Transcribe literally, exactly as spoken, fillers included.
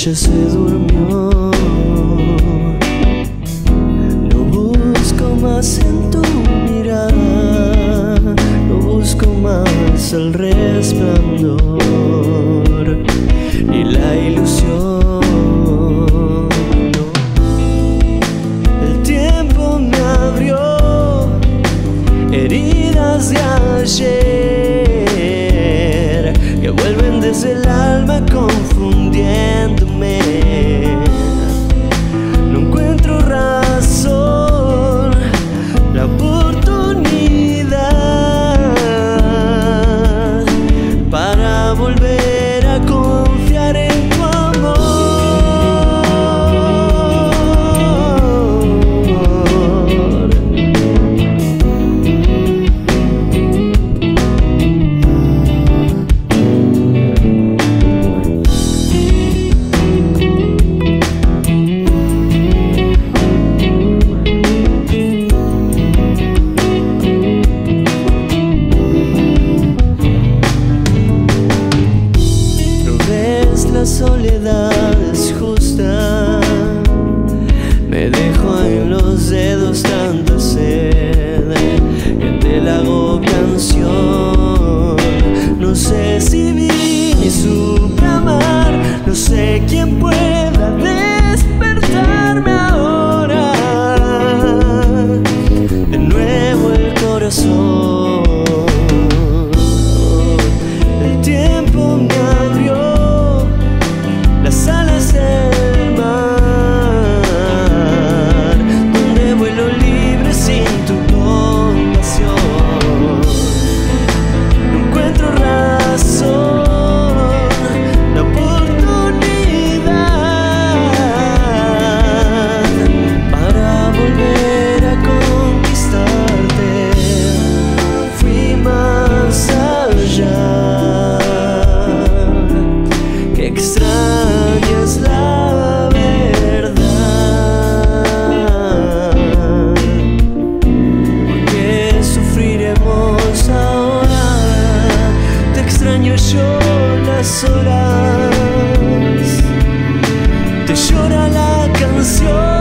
ella se durmió. No busco más en tu mirada, no busco más el resplandor ni la ilusión. No. El tiempo me abrió heridas de ayer que vuelven desde el alma confundiéndome. No encuentro razón, la oportunidad para volver a confiar en tu amor. La soledad es justa, me dejo en los dedos tanta sed que te la hago canción. No sé si vi ni supe amar, no sé quién pueda despertarme ahora. De nuevo el corazón. El tiempo me abrió las alas del mar, donde vuelo libre sin tu compasión. No encuentro razón, la oportunidad para volver a conquistarte. Fui más allá, que extrañas la verdad. ¿Por qué sufriremos ahora? Te extraño yo las horas, te llora la canción.